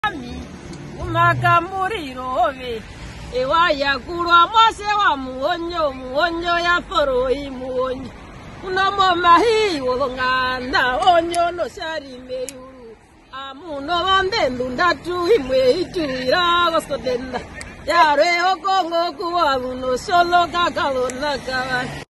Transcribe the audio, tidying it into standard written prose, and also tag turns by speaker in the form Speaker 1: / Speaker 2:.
Speaker 1: Makamurirobe ewaya kurwa mwase wa muonyo ya foroi muonyo unomo mahi wolongana onyo no shari meyuru amuno bandendu ndatu imwe ituira gosodenda yare okongo kuwa uno solo kakalona kawa